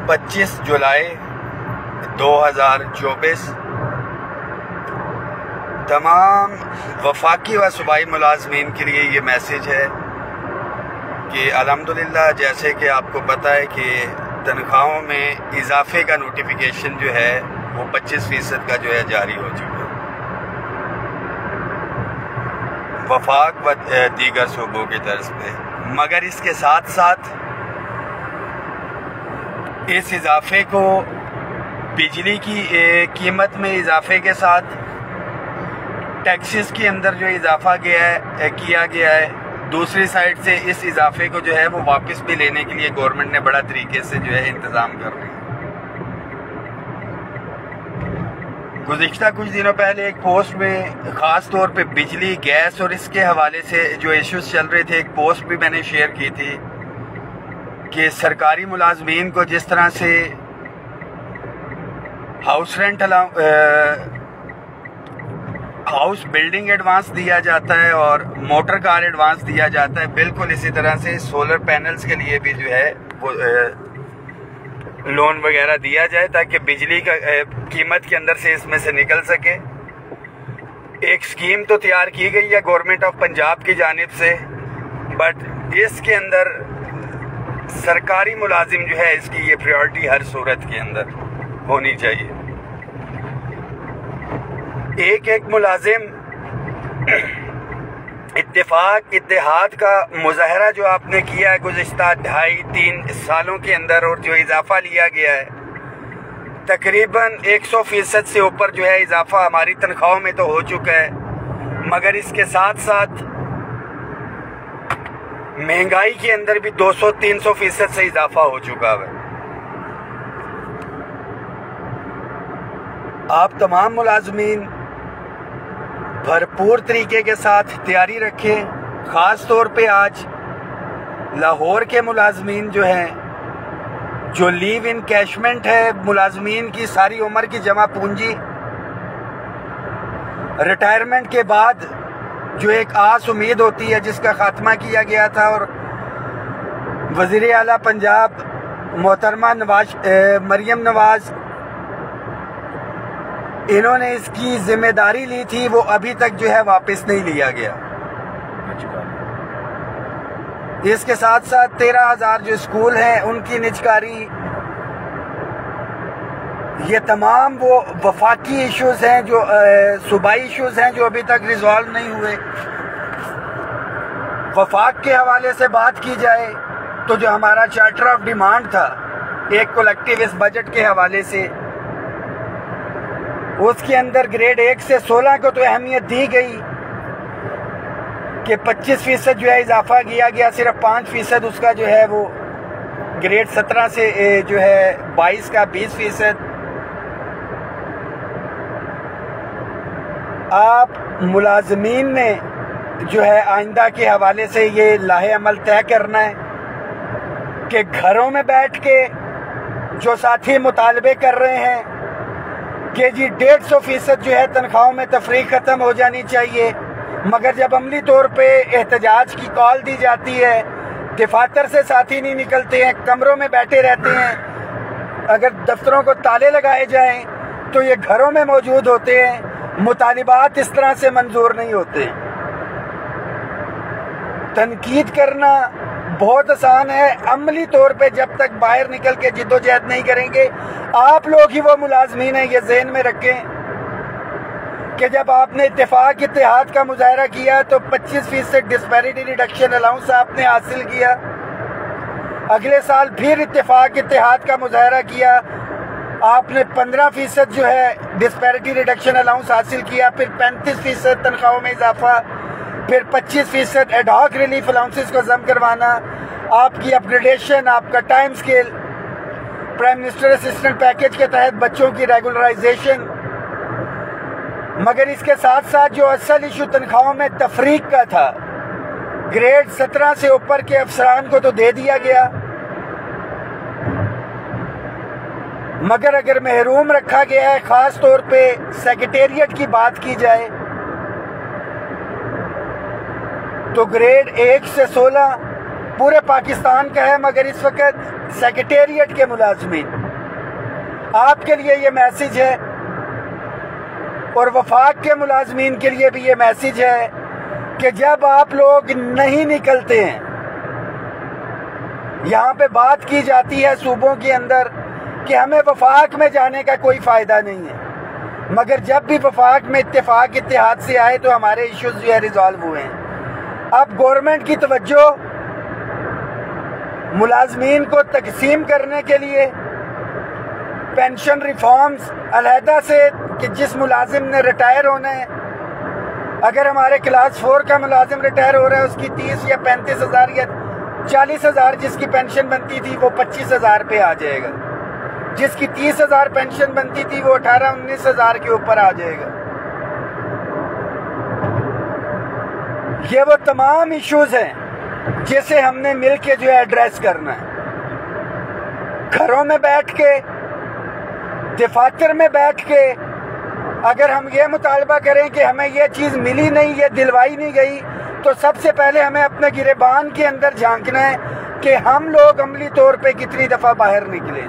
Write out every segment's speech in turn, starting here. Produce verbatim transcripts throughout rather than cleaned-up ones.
पच्चीस जुलाई दो हज़ार चौबीस तमाम वफाकी व सूबाई मुलाजमीन के लिए ये मैसेज है कि अल्हम्दुलिल्लाह, जैसे कि आपको पता है कि तनख्वाहों में इजाफे का नोटिफिकेशन जो है वो पच्चीस फ़ीसद का जो है जारी हो चुका है वफाक व दीगर सूबों की तरफ पे। मगर इसके साथ साथ इस इजाफे को बिजली की कीमत में इजाफे के साथ टैक्सेस के अंदर जो इजाफा गया है किया गया है, दूसरी साइड से इस इजाफे को जो है वो वापस भी लेने के लिए गवर्नमेंट ने बड़ा तरीके से जो है इंतज़ाम कर रही है। गुज़िश्ता कुछ दिनों पहले एक पोस्ट में ख़ास तौर पे बिजली, गैस और इसके हवाले से जो इश्यूज चल रहे थे, एक पोस्ट भी मैंने शेयर की थी कि सरकारी मुलाजमीन को जिस तरह से house rent house building advance दिया जाता है और मोटर कार एडवांस दिया जाता है, बिल्कुल इसी तरह से सोलर पैनल्स के लिए भी जो है वो लोन वगैरह दिया जाए ताकि बिजली का कीमत के अंदर से इसमें से निकल सके। एक स्कीम तो तैयार की गई है गवर्नमेंट ऑफ पंजाब की जानिब से, बट इसके अंदर सरकारी मुलाजिम जो है इसकी ये प्रायोरिटी हर सूरत के अंदर होनी चाहिए। एक एक मुलाजिम इत्तेफाक इत्तेहाद का मुजाहरा जो आपने किया है गुज़िश्ता ढाई तीन सालों के अंदर, और जो इजाफा लिया गया है तकरीबन सौ फीसद से ऊपर जो है इजाफा हमारी तनख्वाहों में तो हो चुका है, मगर इसके साथ साथ महंगाई के अंदर भी दो सौ तीन सौ फीसद से इजाफा हो चुका है। आप तमाम मुलाजमीन भरपूर तरीके के साथ तैयारी रखें। ख़ास तौर पे आज लाहौर के मुलाजमीन जो हैं, जो लीव इन कैशमेंट है मुलाजमीन की सारी उम्र की जमा पूंजी, रिटायरमेंट के बाद जो एक आस उम्मीद होती है जिसका खात्मा किया गया था, और वज़ीर आला पंजाब मोहतरमा नवाज मरियम नवाज इन्होंने इसकी जिम्मेदारी ली थी, वो अभी तक जो है वापस नहीं लिया गया। इसके साथ साथ तेरह हजार जो स्कूल हैं उनकी निजकारी, ये तमाम वो वफाकी इश्यूज हैं जो सूबाई इश्यूज हैं जो अभी तक रिजॉल्व नहीं हुए। वफाक के हवाले से बात की जाए तो जो हमारा चार्टर ऑफ डिमांड था एक कलेक्टिव इस बजट के हवाले से, उसके अंदर ग्रेड एक से सोलह को तो अहमियत दी गई कि पच्चीस फीसद जो है इजाफा किया गया, सिर्फ पाँच फीसद उसका जो है वो ग्रेड सत्रह से जो है बाईस का बीस फीसद। आप मुलाजमीन ने जो है आइंदा के हवाले से ये लाहे अमल तय करना है कि घरों में बैठ के जो साथी मुतालबे कर रहे हैं कि जी डेढ़ सौ फीसद जो है तनख्वाहों में तफरीक ख़त्म हो जानी चाहिए, मगर जब अमली तौर पे एहतजाज की कॉल दी जाती है, दफातर से साथी नहीं निकलते हैं, कमरों में बैठे रहते हैं। अगर दफ्तरों को ताले लगाए जाएं तो ये घरों में मौजूद होते हैं। मुतालिबात इस तरह से मंजूर नहीं होते। तनकीद करना बहुत आसान है, अमली तौर पे जब तक बाहर निकल के जिद्दोजहद नहीं करेंगे, आप लोग ही वो मुलाजमीन हैं, ये ज़हन में रखें कि जब आपने इत्तेफाक इत्तेहाद का मुजाहरा किया तो पच्चीस फीसद डिस्पैरिटी रिडक्शन अलाउंस आपने हासिल किया। अगले साल फिर इत्तेफाक इत्तेहाद का मुजाहरा किया, आपने पंद्रह फीसद जो है डिस्पैरिटी रिडक्शन अलाउंस हासिल किया, फिर पैंतीस फीसद तनख्वाहों में इजाफा, फिर पच्चीस फीसद एडहॉक रिलीफ अलाउंसेस को जम करवाना, आपकी अपग्रेडेशन, आपका time scale, prime minister assistant package के तहत बच्चों की रेगुलराइजेशन। मगर इसके साथ साथ जो असल इशू तनख्वाहों में तफरीक का था, ग्रेड सत्रह से ऊपर के अफसरान को तो दे दिया गया, मगर अगर महरूम रखा गया है, खास तौर पे सेक्रेटेरिएट की बात की जाए तो ग्रेड एक से सोलह पूरे पाकिस्तान का है, मगर इस वक्त सेक्रेटेरिएट के मुलाजमीन, आपके लिए ये मैसेज है और वफाक के मुलाजमीन के लिए भी ये मैसेज है कि जब आप लोग नहीं निकलते हैं, यहाँ पे बात की जाती है सूबों के अंदर कि हमें वफाक में जाने का कोई फ़ायदा नहीं है, मगर जब भी वफाक में इत्तेफाक इत्तेहाद से आए तो हमारे इश्यूज जो है रिजॉल्व हुए हैं। अब गवर्नमेंट की तवज्जो मुलाजमीन को तकसीम करने के लिए पेंशन रिफॉर्म्स अलहदा से कि जिस मुलाजिम ने रिटायर होना है, अगर हमारे क्लास फोर का मुलाजिम रिटायर हो रहा है उसकी तीस या पैंतीस हज़ार या चालीस हज़ार जिसकी पेंशन बनती थी वो पच्चीस हज़ार पे आ जाएगा, जिसकी तीस हज़ार पेंशन बनती थी वो अठारह उन्नीस हज़ार के ऊपर आ जाएगा। ये वो तमाम इश्यूज हैं जिसे हमने मिलके जो है एड्रेस करना है। घरों में बैठ के, दफातर में बैठ के अगर हम ये मुतालबा करें कि हमें ये चीज़ मिली नहीं, ये दिलवाई नहीं गई, तो सबसे पहले हमें अपने गिरेबान के अंदर झांकना है कि हम लोग अमली तौर पे कितनी दफ़ा बाहर निकले।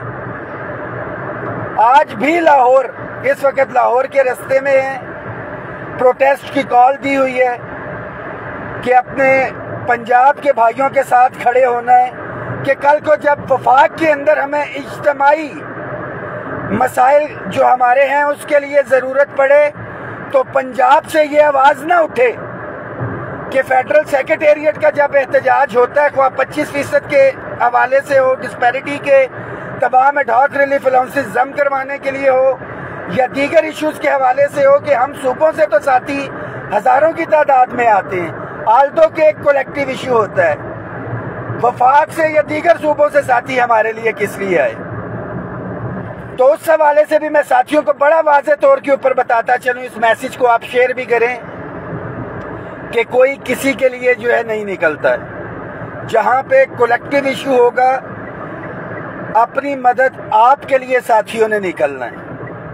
आज भी लाहौर, इस वक्त लाहौर के रास्ते में है, प्रोटेस्ट की कॉल दी हुई है कि अपने पंजाब के भाइयों के साथ खड़े होना है कि कल को जब वफाक के अंदर हमें इज्तमाई मसाइल जो हमारे हैं उसके लिए ज़रूरत पड़े तो पंजाब से ये आवाज़ ना उठे कि फेडरल सेक्रेटेरिएट का जब एहतजाज होता है, वह पच्चीस फीसद के हवाले से हो, डिस्पैरिटी के तबाह में डॉक रिलीफ अलाउंसेस जम करवाने के लिए हो, या दीगर इश्यूज़ के हवाले से हो कि हम सूबों से तो साथी हज़ारों की तादाद में आते हैं, आल्दो के एक कलेक्टिव इशू होता है, वफाक से या दीगर सूबों से साथी हमारे लिए किस लिए आए। तो उस हवाले से भी मैं साथियों को बड़ा वाज़े तौर के ऊपर बताता चलूँ, इस मैसेज को आप शेयर भी करें कि कोई किसी के लिए जो है नहीं निकलता है। जहाँ पे कलेक्टिव इशू होगा, अपनी मदद आपके लिए साथियों ने निकलना है।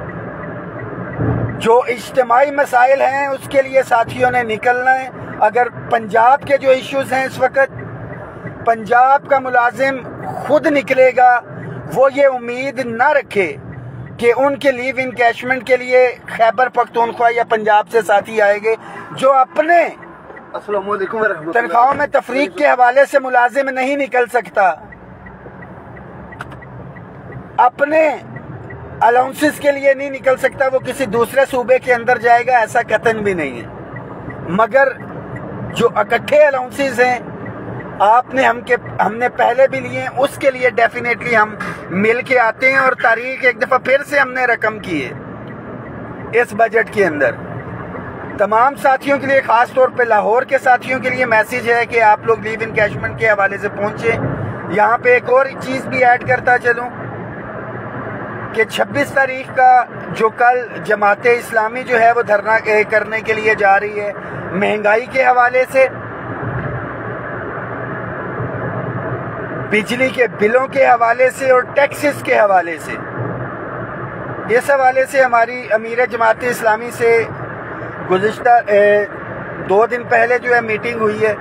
जो इज्तिमाई मसाइल हैं उसके लिए साथियों ने निकलना है। अगर पंजाब के जो इश्यूज हैं इस वक्त, पंजाब का मुलाजिम खुद निकलेगा, वो ये उम्मीद ना रखे कि उनके लीव इनकैशमेंट के लिए खैबर पख्तूनख्वा या पंजाब से साथी आएंगे। जो अपने तनख्वाहों में तफरीक के हवाले से मुलाजिम नहीं निकल सकता, अपने अलाउंसेस के लिए नहीं निकल सकता, वो किसी दूसरे सूबे के अंदर जाएगा, ऐसा कतन भी नहीं है। मगर जो इकट्ठे अलाउंसेस हैं आपने हमके हमने पहले भी लिए, उसके लिए डेफिनेटली हम मिल के आते हैं और तारीख एक दफ़ा फिर से हमने रकम की है इस बजट के अंदर। तमाम साथियों के लिए, ख़ास तौर पे लाहौर के साथियों के लिए मैसेज है कि आप लोग लीव इनकैशमेंट के हवाले से पहुँचे। यहाँ पे एक और चीज़ भी ऐड करता चलूँ कि छब्बीस तारीख का जो कल जमाते इस्लामी जो है वो धरना करने के लिए जा रही है, महंगाई के हवाले से, बिजली के बिलों के हवाले से और टैक्सेस के हवाले से। इस हवाले से हमारी अमीर जमात इस्लामी से गुज़िश्ता दो दिन पहले जो है मीटिंग हुई है,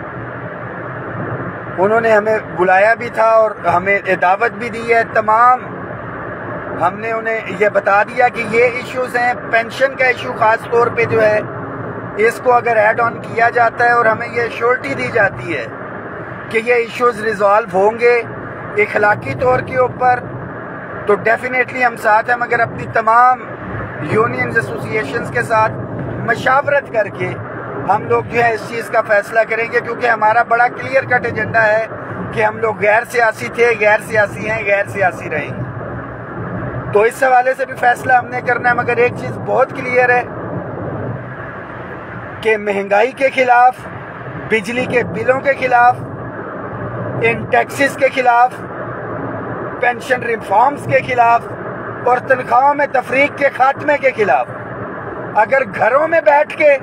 उन्होंने हमें बुलाया भी था और हमें दावत भी दी है। तमाम हमने उन्हें ये बता दिया कि ये इश्यूज हैं, पेंशन का इशू ख़ास तौर पे जो है इसको अगर ऐड ऑन किया जाता है और हमें ये श्योरिटी दी जाती है कि ये इश्यूज रिजॉल्व होंगे इखलाकी तौर के ऊपर, तो डेफिनेटली हम साथ हैं। मगर अपनी तमाम यूनियंस एसोसिएशंस के साथ मशावरत करके हम लोग जो है इस चीज़ का फैसला करेंगे, क्योंकि हमारा बड़ा क्लियर कट एजेंडा है कि हम लोग गैर सियासी थे, गैर सियासी हैं, गैर सियासी रहेंगे। तो इस हवाले से भी फैसला हमने करना है। मगर एक चीज़ बहुत क्लियर है कि महंगाई के खिलाफ, बिजली के बिलों के खिलाफ, इन टैक्सेस के खिलाफ, पेंशन रिफॉर्म्स के खिलाफ और तनख्वाहों में तफरीक के खात्मे के खिलाफ, अगर घरों में बैठ के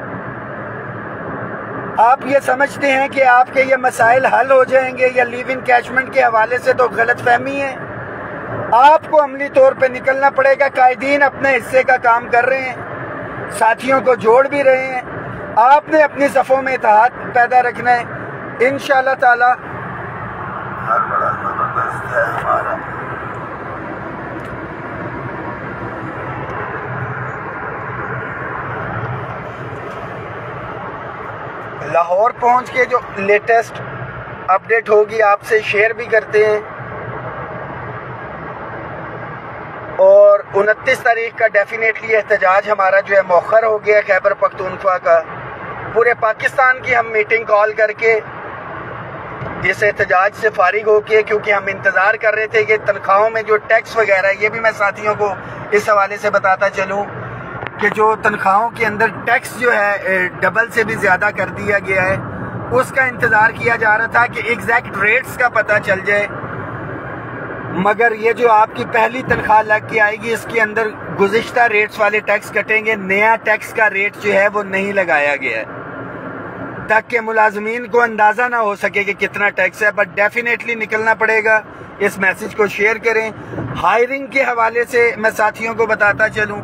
आप ये समझते हैं कि आपके ये मसाइल हल हो जाएंगे या लीव इनकैशमेंट के हवाले से, तो गलत फहमी है। आपको अमली तौर पे निकलना पड़ेगा। कायदीन अपने हिस्से का काम कर रहे हैं, साथियों को जोड़ भी रहे हैं। आपने अपनी सफ़ों में इत्तेहाद पैदा रखना है। इंशाअल्लाह ताला है हमारा। लाहौर पहुंच के जो लेटेस्ट अपडेट होगी आपसे शेयर भी करते हैं। और उनतीस तारीख का डेफिनेटली एहतजाज हमारा जो है मौखर हो गया खैबर पख्तूनख्वा का। पूरे पाकिस्तान की हम मीटिंग कॉल करके इस एहतजाज से फारिग होके, क्योंकि हम इंतज़ार कर रहे थे कि तनख्वाहों में जो टैक्स वगैरह, ये भी मैं साथियों को इस हवाले से बताता चलूँ कि जो तनख्वाहों के अंदर टैक्स जो है डबल से भी ज़्यादा कर दिया गया है, उसका इंतज़ार किया जा रहा था कि एग्जैक्ट रेट्स का पता चल जाए। मगर ये जो आपकी पहली तनख्वाह लग के आएगी, इसके अंदर गुज़िश्ता रेट्स वाले टैक्स कटेंगे, नया टैक्स का रेट जो है वो नहीं लगाया गया है ताकि मुलाजमीन को अंदाज़ा ना हो सके कि कितना टैक्स है। बट डेफिनेटली निकलना पड़ेगा। इस मैसेज को शेयर करें। हायरिंग के हवाले से मैं साथियों को बताता चलूँ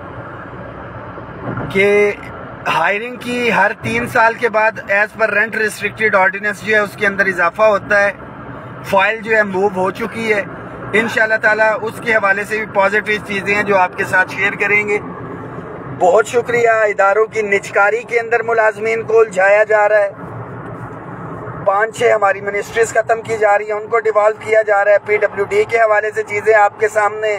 कि हायरिंग की हर तीन साल के बाद as per rent restricted ordinance जो है उसके अंदर इजाफा होता है। फाइल जो है मूव हो चुकी है। इंशाल्लाह ताला उसके हवाले से भी पॉजिटिव चीज़ें हैं जो आपके साथ शेयर करेंगे। बहुत शुक्रिया। इदारों की निजकारी के अंदर मुलाजमीन को उलझाया जा रहा है। पाँच छः हमारी मिनिस्ट्रीज ख़त्म की जा रही है, उनको डिवॉल्व किया जा रहा है। पी डब्ल्यू डी के हवाले से चीज़ें आपके सामने,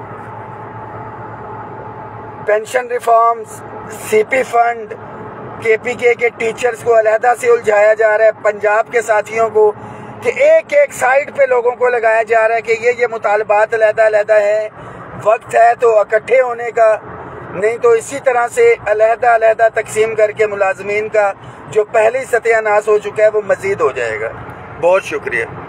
pension reforms, C P fund, K P K के टीचर्स को अलहदा से उलझाया जा रहा है। पंजाब के साथियों को कि एक एक साइड पे लोगों को लगाया जा रहा है कि ये ये मुतालबात अलहदा अलहदा है। वक्त है तो इकट्ठे होने का, नहीं तो इसी तरह से अलहदा अलहदा तकसीम करके मुलाजमीन का जो पहले ही सत्यानाश हो चुका है वो मजीद हो जाएगा। बहुत शुक्रिया।